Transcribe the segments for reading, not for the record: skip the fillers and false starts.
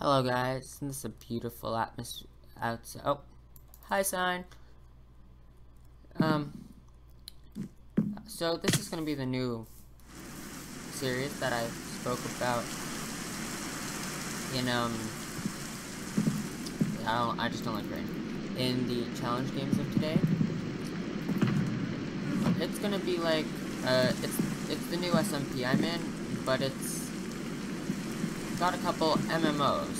Hello guys, isn't this a beautiful atmosphere outside? Oh, hi sign. So this is gonna be the new series that I spoke about in I just don't like rain. In the challenge games of today. It's gonna be like it's the new SMP I'm in, but it's got a couple MMOs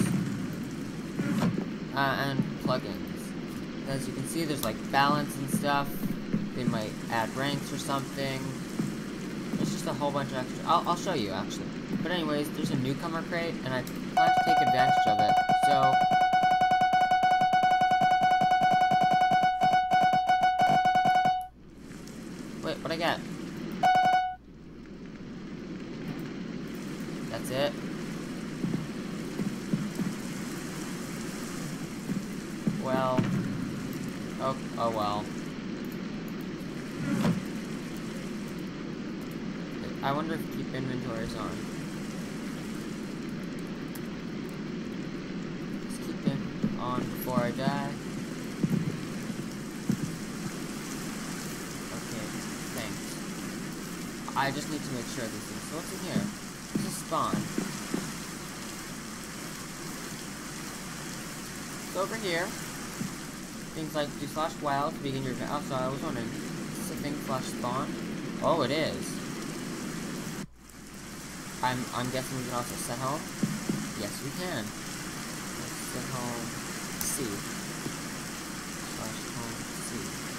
and plugins. As you can see, there's like balance and stuff. They might add ranks or something. It's just a whole bunch of extra. I'll show you actually. But anyways, there's a newcomer crate, and I plan to take advantage of it. So wait, what I get? That's it. Well. Oh well. I wonder if keep inventory is on. Let's keep it on before I die. Okay, thanks. I just need to make sure this is. So what's in here? This is spawn. So over here, things like do /wild to begin your. Oh, sorry, I was wondering. Is this a thing /spawn? Oh, it is. I'm guessing we can also set home. Yes, we can. Let's set home C /home C.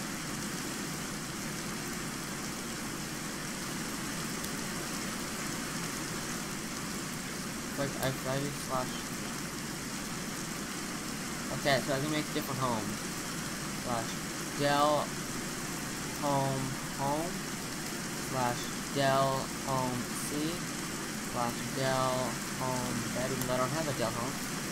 Like I do slash. Okay, so I can make different homes. /del home /del home C /del home bed, even though I don't have a del home.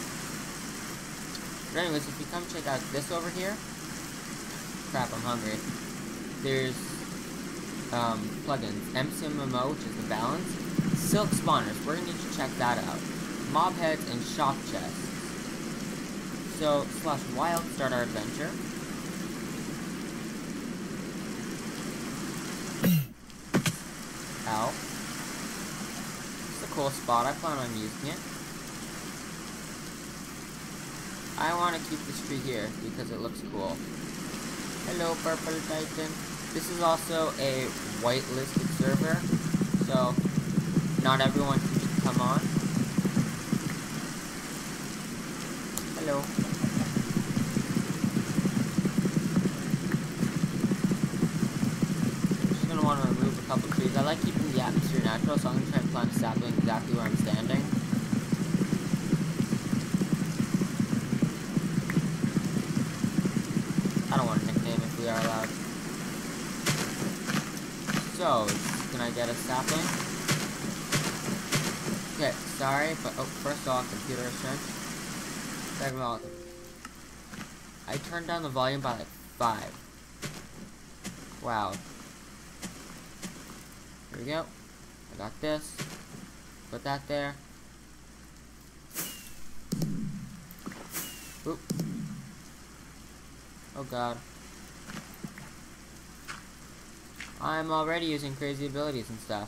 But anyways, if you come check out this over here, crap, I'm hungry. There's plugins, MCMMO, which is the balance, silk spawners, we're gonna need to check that out, mob heads, and shock chests. So /wild start our adventure. Ow. It's a cool spot, I plan on using it. I want to keep this tree here because it looks cool. Hello, Purple Titan. This is also a whitelisted server, so not everyone can just come on. Hello. Just gonna want to remove a couple trees. I like keeping the atmosphere natural, so I'm gonna try and plant a sapling exactly where I'm standing. I don't want a nickname if we are allowed. So, can I get a sapling? Okay, sorry, but first of all, computer strength. Second of all, I turned down the volume by like 5. Wow. Here we go. I got this. Put that there. Oop. Oh god. I'm already using crazy abilities and stuff.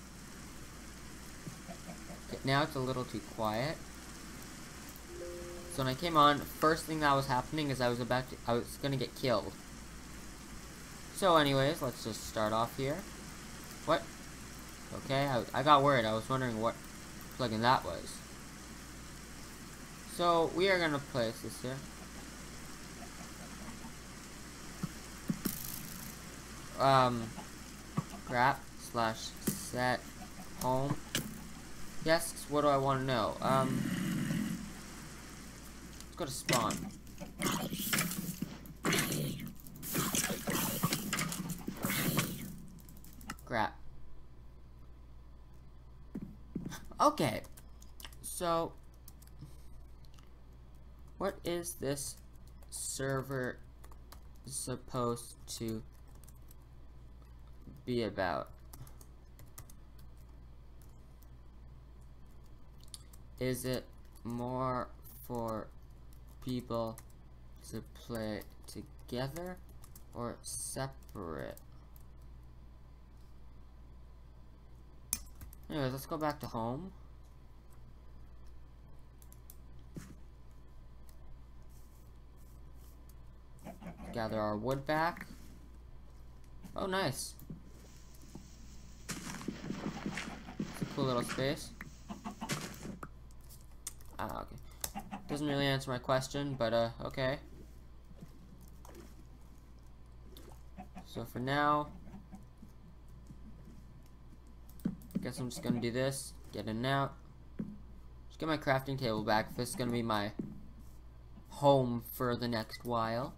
Okay, now it's a little too quiet. So when I came on, first thing that was happening is I was gonna get killed. So anyways, let's just start off here. What? Okay, I got worried. I was wondering what plugin that was. So we are gonna place this here. Crap /set home. Yes, what do I want to know? Let's go to spawn. Crap. Okay. So, what is this server supposed to be about? Is it more for people to play together or separate? Anyways, let's go back to home. Gather our wood back. Oh, nice. It's a cool little space. Ah, okay. Doesn't really answer my question, but okay. So for now, I guess I'm just gonna do this. Get in and out. Just get my crafting table back. This is gonna be my home for the next while.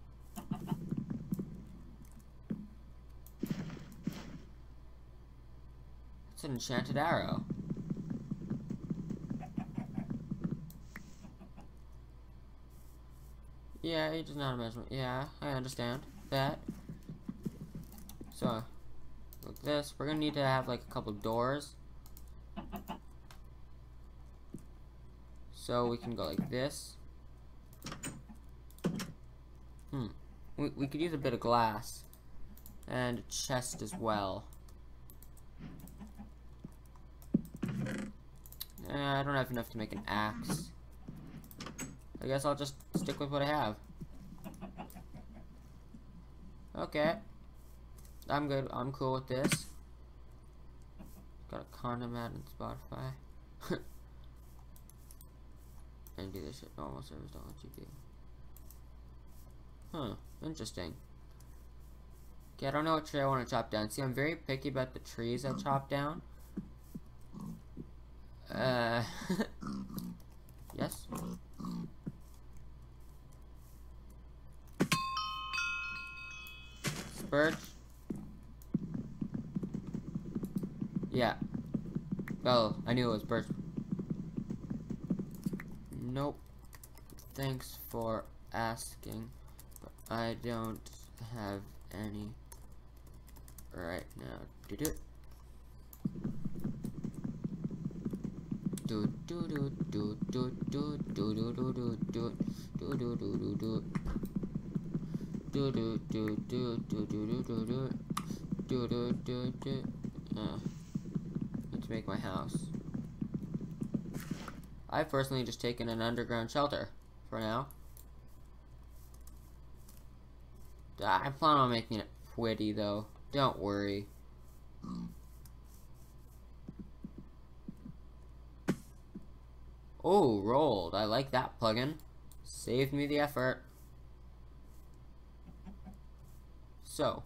It's an enchanted arrow. Yeah, he does not imagine. Yeah, I understand that. So, like this, we're gonna need to have like a couple doors. So we can go like this. We could use a bit of glass. And a chest as well. I don't have enough to make an axe. I guess I'll just stick with what I have. Okay. I'm good. I'm cool with this. Got a condom ad in Spotify. And do this shit normal servers don't let you do. Huh. Interesting. Okay, I don't know what tree I want to chop down. See, I'm very picky about the trees I chop down. Yes? Birch? Yeah. Well, I knew it was birch. Nope. Thanks for asking, but I don't have any right now. Do it. Do do do do do do do do do do do do do do do do. Do do do do do do do do do do do do. Need to make my house. I've personally just taken an underground shelter for now. I plan on making it pretty though. Don't worry. Oh, rolled. I like that plugin. Saved me the effort. So,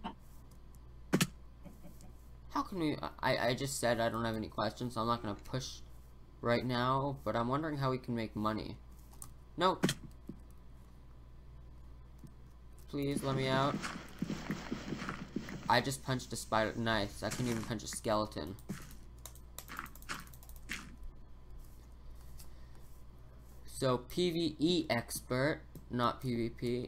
how can we, I just said I don't have any questions, so I'm not going to push right now, but I'm wondering how we can make money. Nope. Please, let me out. I just punched a spider. Nice. I couldn't even punch a skeleton. So, PvE expert, not PvP.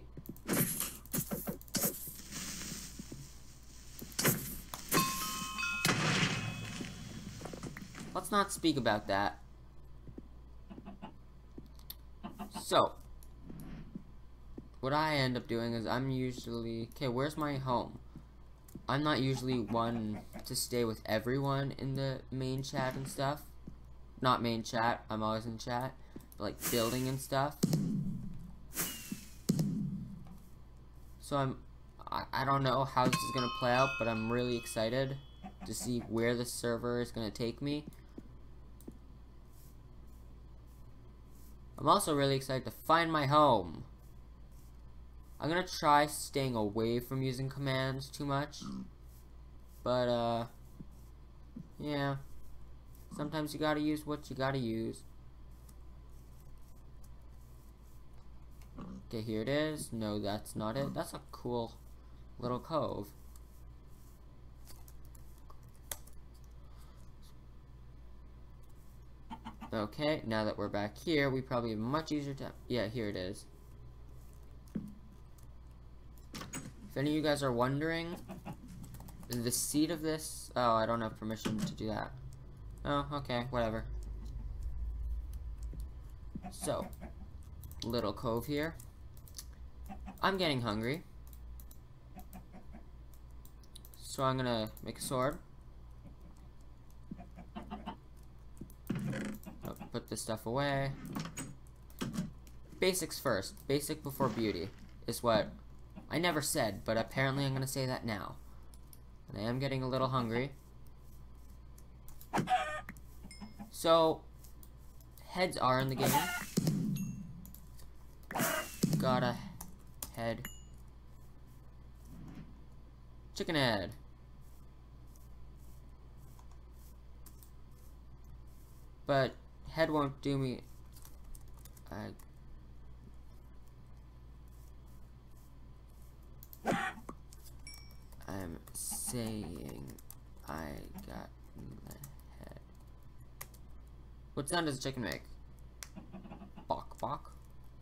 Let's not speak about that. So, what I end up doing is I'm usually... Okay, where's my home? I'm not usually one to stay with everyone in the main chat and stuff. Not main chat, I'm always in chat. But like building and stuff. So I don't know how this is gonna play out, but I'm really excited to see where the server is gonna take me. I'm also really excited to find my home. I'm gonna try staying away from using commands too much. But, yeah. Sometimes you gotta use what you gotta use. Okay, here it is. No, that's not it. That's a cool little cove. Okay, now that we're back here, we probably have much easier to... Yeah, here it is. If any of you guys are wondering, the seed of this... Oh, I don't have permission to do that. Oh, okay, whatever. So, little cove here. I'm getting hungry. So I'm gonna make a sword. I'll put this stuff away. Basics first. Basic before beauty is what I never said, but apparently I'm gonna say that now. And I am getting a little hungry. So, heads are in the game. Got a head. Chicken head. But head won't do me. I'm saying I got the head. What sound does a chicken make? Bok bok.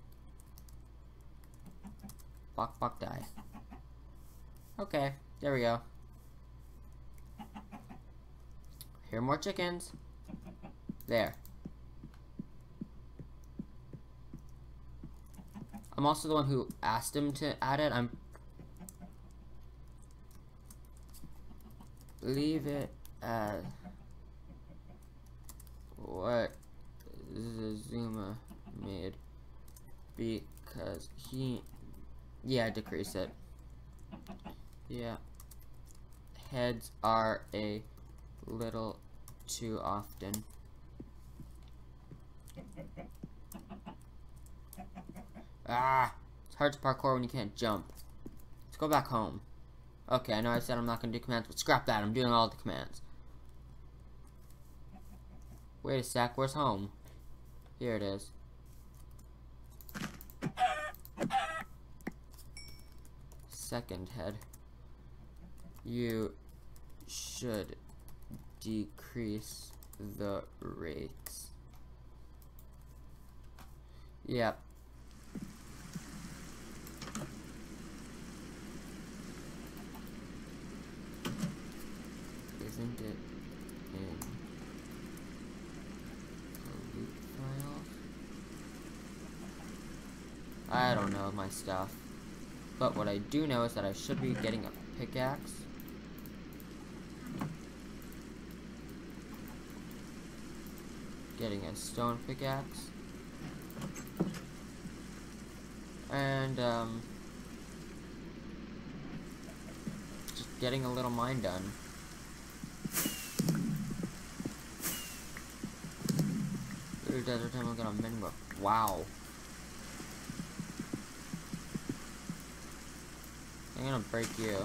Bok bok die. Okay, there we go. Here are more chickens. There. I'm also the one who asked him to add it. Leave it as what Zuma made because decrease it. Yeah. Heads are a little too often. It's hard to parkour when you can't jump. Let's go back home. Okay, I know I said I'm not going to do commands, but scrap that. I'm doing all the commands. Wait a sec, where's home? Here it is. Second head. You should decrease the rates. Yep. Isn't it in the loot files? I don't know my stuff. But what I do know is that I should be getting a pickaxe. Getting a stone pickaxe. And, just getting a little mine done. Desert time, I'm gonna mingle. Wow. I'm gonna break you.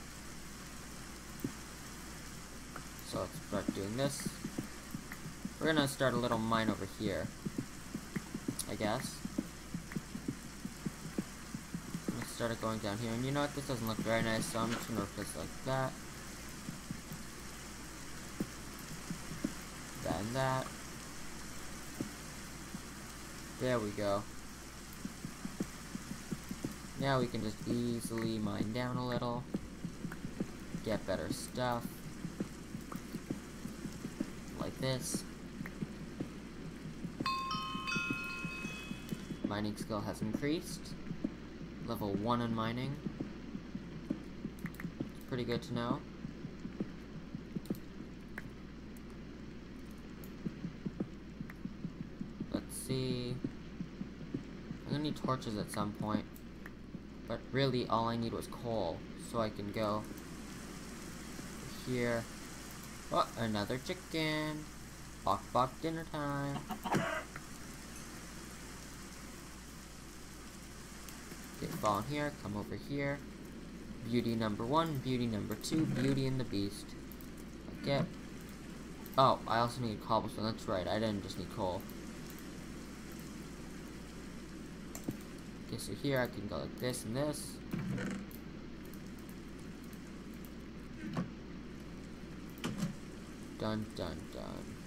So let's start doing this. We're gonna start a little mine over here, I guess. I'm gonna start it going down here, and you know what? This doesn't look very nice, so I'm just gonna replace it like that. That and that. There we go. Now we can just easily mine down a little. Get better stuff. Like this. Mining skill has increased. Level 1 in mining. It's pretty good to know. Let's see. I'm gonna need torches at some point. But really, all I need was coal. So I can go here. Oh, another chicken. Bok bok dinner time. Okay, fall in here, come over here. Beauty number 1, beauty number 2, Beauty and the Beast. Okay. Oh, I also need cobblestone, that's right, I didn't just need coal. Okay, so here I can go like this and this. Dun dun dun.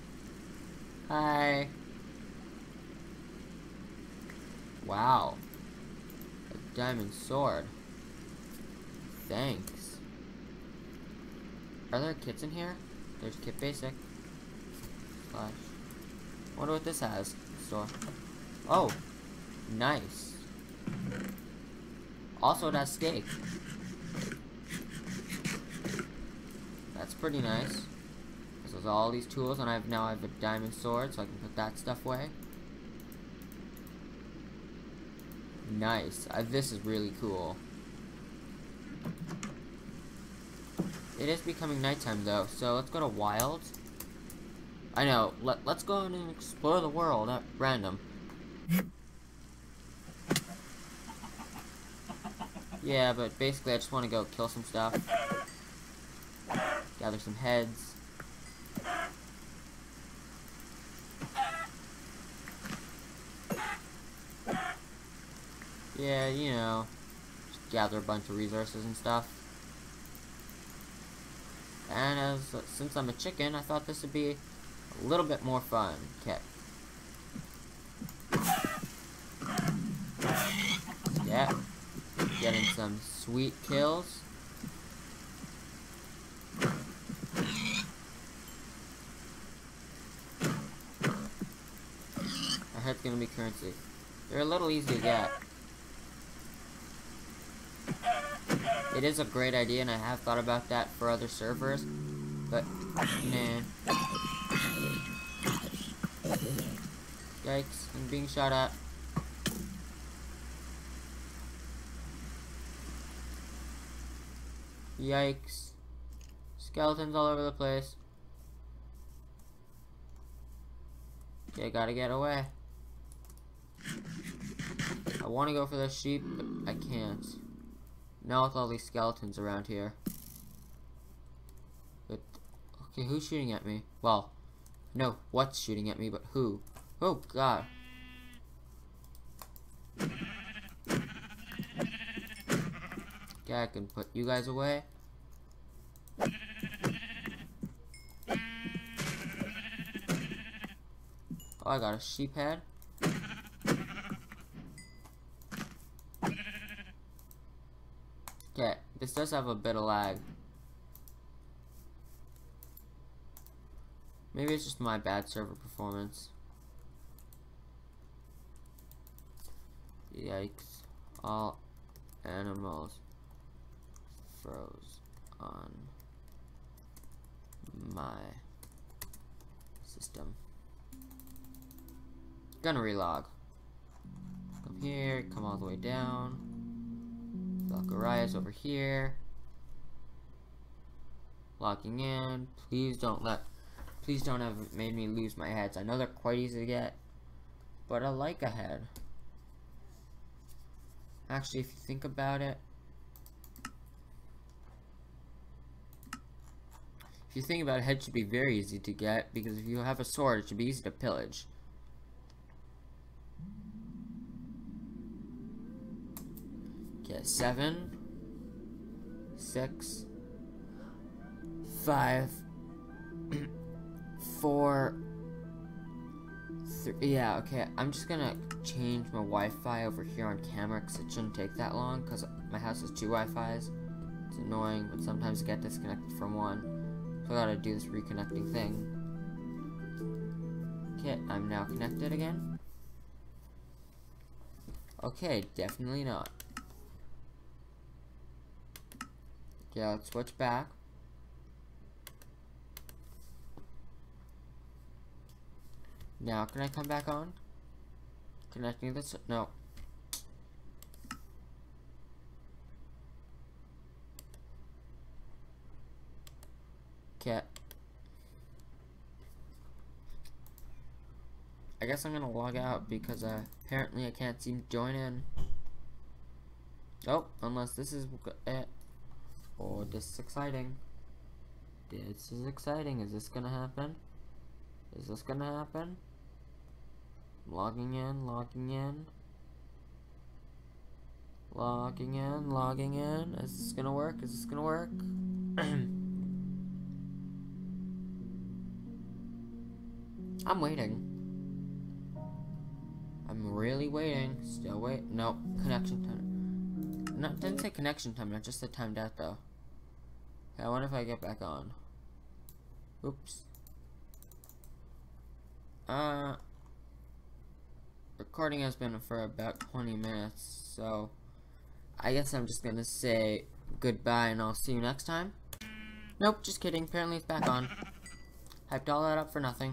Hi. Wow. A diamond sword. Thanks. Are there kits in here? There's kit basic. Slash. Wonder what this has. Store. Oh, nice. Also, it has steak. That's pretty nice. Because there's all these tools, and now I have a diamond sword, so I can put that stuff away. Nice. This is really cool. It is becoming nighttime though, so let's go to Wild. I know. Let's go and explore the world at random. Yeah, but basically I just want to go kill some stuff. Gather some heads. Yeah, you know, just gather a bunch of resources and stuff. And since I'm a chicken, I thought this would be a little bit more fun. Okay. Yeah. Getting some sweet kills. Our head's gonna be currency. They're a little easy to get. It is a great idea, and I have thought about that for other servers, but nah. Yikes, I'm being shot at. Yikes. Skeletons all over the place. Okay, gotta get away. I want to go for the sheep, but I can't. Now with all these skeletons around here. But, okay, who's shooting at me? Well, no, what's shooting at me, but who? Oh, God. Okay, I can put you guys away. Oh, I got a sheep head. Okay, this does have a bit of lag. Maybe it's just my bad server performance. Yikes. All animals froze on my system. Gonna relog. Come here, come all the way down. Valkyria's over here. Logging in. Please don't have made me lose my heads. I know they're quite easy to get, but I like a head. Actually, if you think about it, a head should be very easy to get, because if you have a sword, it should be easy to pillage. Okay, 7, 6, 5, 4, 3. Yeah, okay. I'm just gonna change my Wi-Fi over here on camera, because it shouldn't take that long, because my house has 2 Wi-Fis. It's annoying, but sometimes I get disconnected from one. So I gotta do this reconnecting thing. Okay, I'm now connected again. Okay, definitely not. Yeah, let's switch back. Now, can I come back on? Connecting this? No. Okay. I guess I'm gonna log out because apparently I can't seem to join in. Oh, unless this is it. Oh, this is exciting. This is exciting. Is this gonna happen? Is this gonna happen? Logging in, logging in. Logging in, logging in. Is this gonna work? Is this gonna work? I'm waiting. I'm really waiting. Still wait. No, connection time. No, it didn't say connection time, not just the timed out though. Okay, I wonder if I get back on. Oops. recording has been for about 20 minutes, so I guess I'm just gonna say goodbye and I'll see you next time. Nope, just kidding. Apparently it's back on. Hyped all that up for nothing.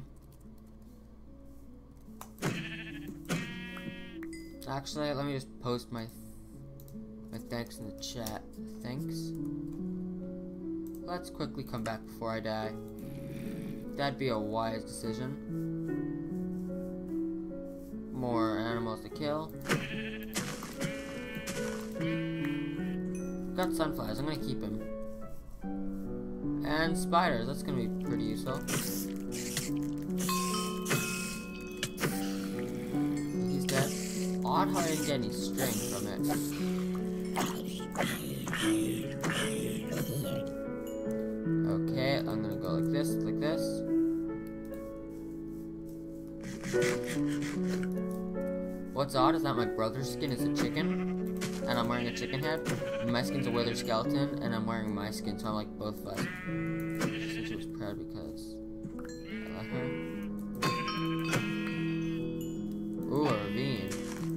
Actually, let me just post my thanks in the chat. Thanks. Let's quickly come back before I die. That'd be a wise decision. More animals to kill. Got sunflowers, I'm gonna keep him. And spiders, that's gonna be pretty useful. He's dead. Odd how I didn't get any string from it. Okay, I'm gonna go like this, like this. What's odd is that my brother's skin is a chicken, and I'm wearing a chicken head. My skin's a withered skeleton, and I'm wearing my skin, so I'm like both of us. She said she was proud because I let her. Ooh, a ravine.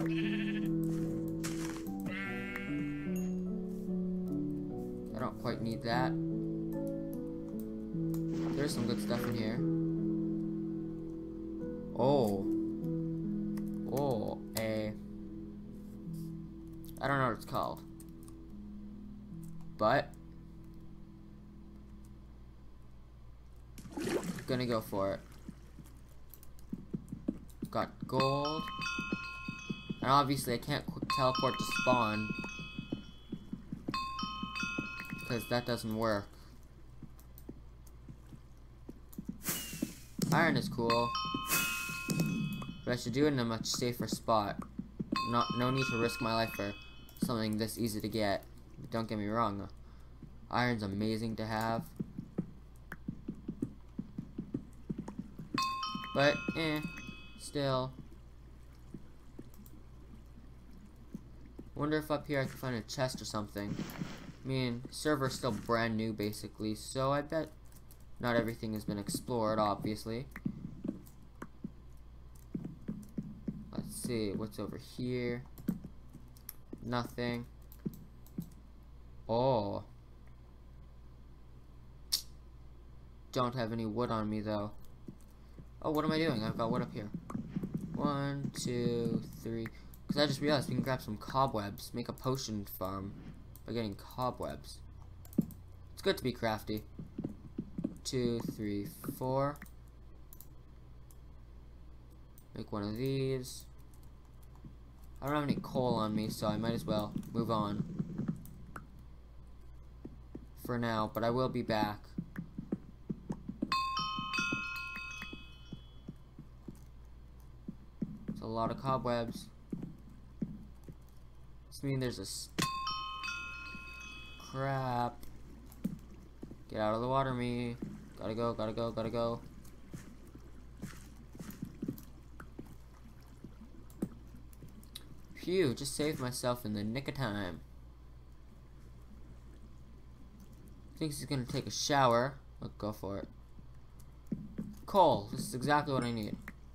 I don't quite need that. There's some good stuff in here. Oh. Oh, I don't know what it's called. But gonna go for it. Got gold. And obviously I can't quick teleport to spawn, because that doesn't work. Iron is cool, but I should do it in a much safer spot. No need to risk my life for something this easy to get. But don't get me wrong, iron's amazing to have. But, still. Wonder if up here I can find a chest or something. I mean, server's still brand new basically, so I bet not everything has been explored, obviously. Let's see, what's over here? Nothing. Oh. Don't have any wood on me, though. Oh, what am I doing? I've got wood up here. 1, 2, 3. Because I just realized we can grab some cobwebs. Make a potion farm by getting cobwebs. It's good to be crafty. 2, 3, 4. Make one of these. I don't have any coal on me, so I might as well move on for now, but I will be back. It's a lot of cobwebs. This means there's a crap. Get out of the water, me. Gotta go, gotta go, gotta go. Phew, just saved myself in the nick of time. Thinks he's gonna take a shower. Let's go for it. Coal, this is exactly what I need.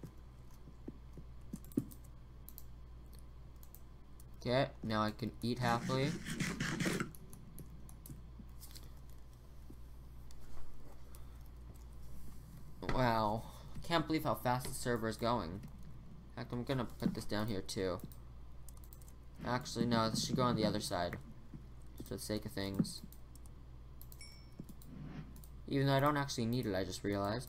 Okay, now I can eat happily. Wow, can't believe how fast the server is going. In fact, I'm gonna put this down here too. Actually, no, this should go on the other side, just for the sake of things. Even though I don't actually need it, I just realized.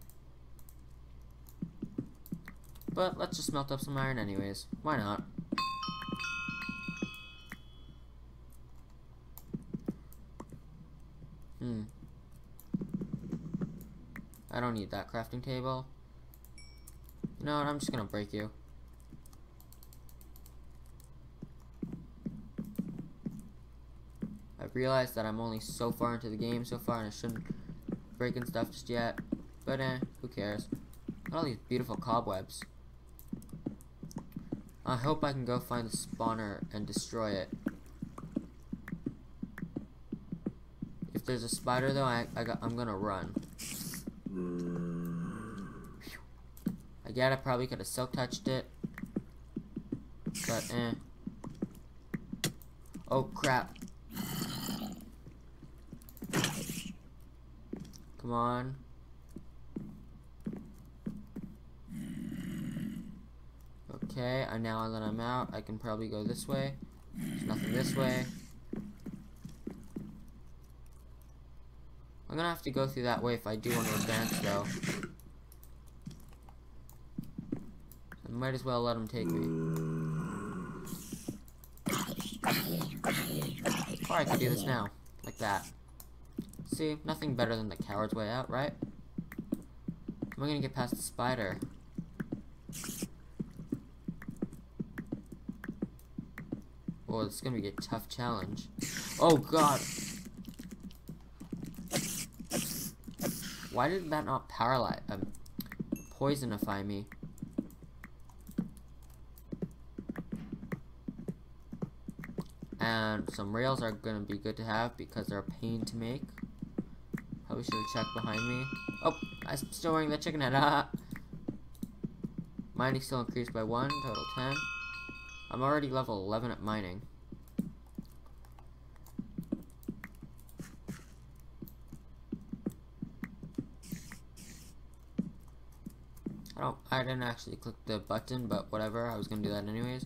But let's just melt up some iron anyways. Why not? I don't need that crafting table. You know what, I'm just gonna break you. I realized that I'm only so far into the game so far and I shouldn't break stuff just yet. But who cares? Look at all these beautiful cobwebs. I hope I can go find the spawner and destroy it. If there's a spider though, I'm gonna run. I get I probably could have silk touched it, But, Oh, crap. Come on. Okay, and now that I'm out, I can probably go this way. There's nothing this way. I'm gonna have to go through that way if I do want to advance, though. I might as well let him take me. Or I could do this now, like that. See, nothing better than the coward's way out, right? Am I gonna get past the spider? Oh, it's gonna be a tough challenge. Oh god! Why did that not paralyze, poisonify me? And some rails are gonna be good to have because they're a pain to make. Probably should have checked behind me. Oh, I'm still wearing the chicken head. Mining still increased by 1, total 10. I'm already level 11 at mining. I didn't actually click the button, but whatever, I was gonna do that anyways.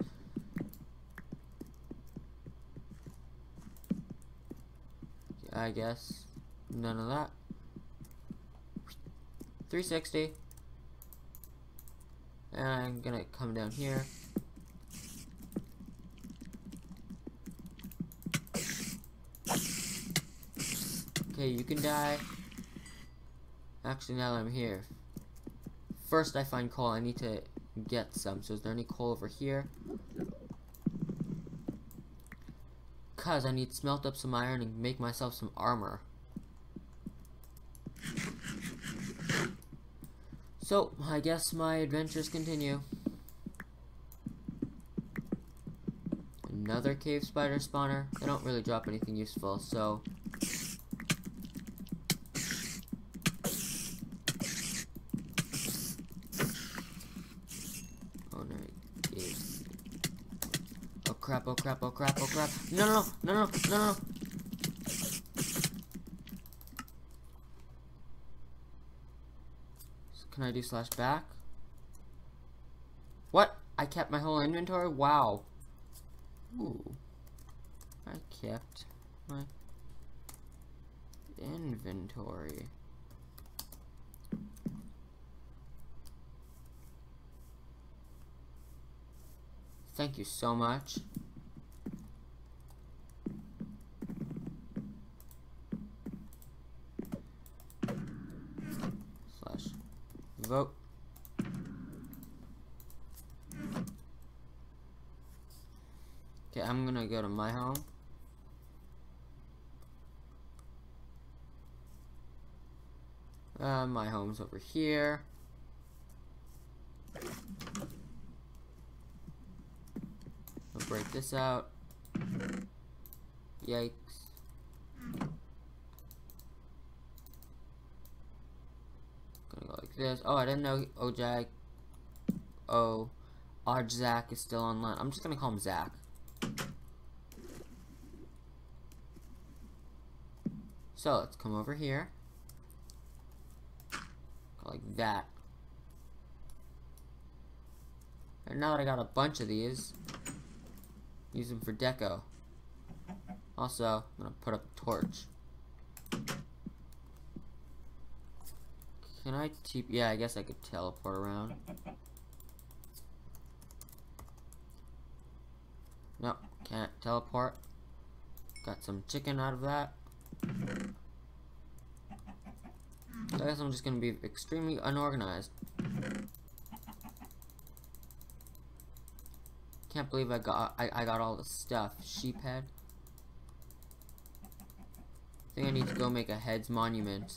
I guess none of that. 360. And I'm gonna come down here. Okay, you can die. Actually, now that I'm here, first I find coal. I need to get some. So is there any coal over here? Cause I need to smelt up some iron and make myself some armor. So I guess my adventures continue. Another cave spider spawner. They don't really drop anything useful, so crap, oh crap, oh crap, oh crap. No. Can I do slash back? What? I kept my whole inventory? Wow. Ooh. I kept my inventory. Thank you so much. Slash vote. Okay, I'm gonna go to my home. My home's over here. I'll break this out. Yikes. Gonna go like this. Oh, I didn't know Zach is still online. I'm just gonna call him Zach. So let's come over here. Go like that. And now that I got a bunch of these, use them for deco. Also, I'm gonna put up a torch. Can I yeah, I guess I could teleport around. Nope, can't teleport. Got some chicken out of that. I guess I'm just gonna be extremely unorganized. Can't believe I got all the stuff. Sheephead. I think I need to go make a heads monument.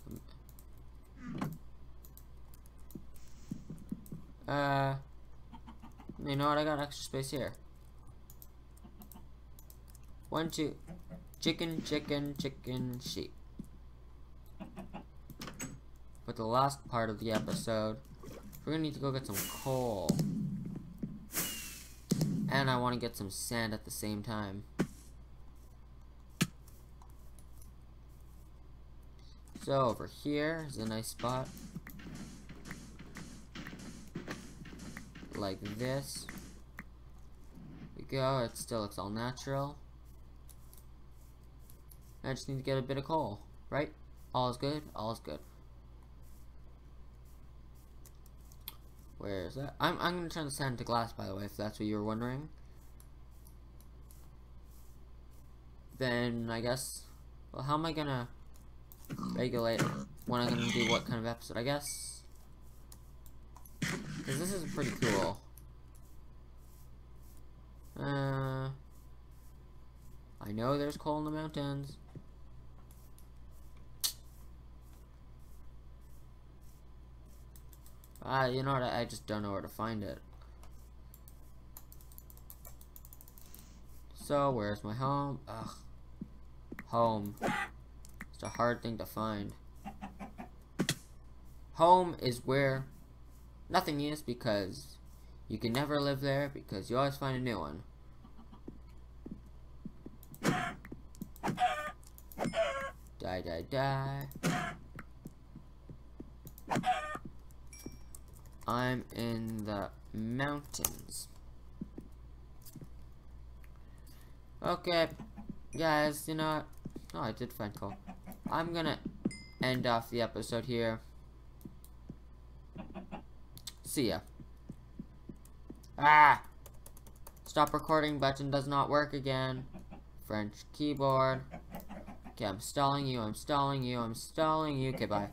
You know what? I got extra space here. 1, 2. Chicken, sheep. But the last part of the episode, we're gonna need to go get some coal. And I want to get some sand at the same time. So over here is a nice spot. Like this. There we go. It still looks all natural. I just need to get a bit of coal, right? All is good. All is good. Where is that? I'm gonna turn the sand into glass, by the way, if that's what you were wondering. Then I guess. Well, how am I gonna regulate when I'm gonna do what kind of episode? I guess. Because this is pretty cool. I know there's coal in the mountains. You know what? I just don't know where to find it. So, where's my home? Ugh. Home. It's a hard thing to find. Home is where nothing is, because you can never live there, because you always find a new one. Die, die, die. I'm in the mountains. Okay, guys, you know what? Oh, I did find coal. I'm gonna end off the episode here. See ya. Ah! Stop recording button does not work again. French keyboard. Okay, I'm stalling you, I'm stalling you, I'm stalling you. Okay, bye.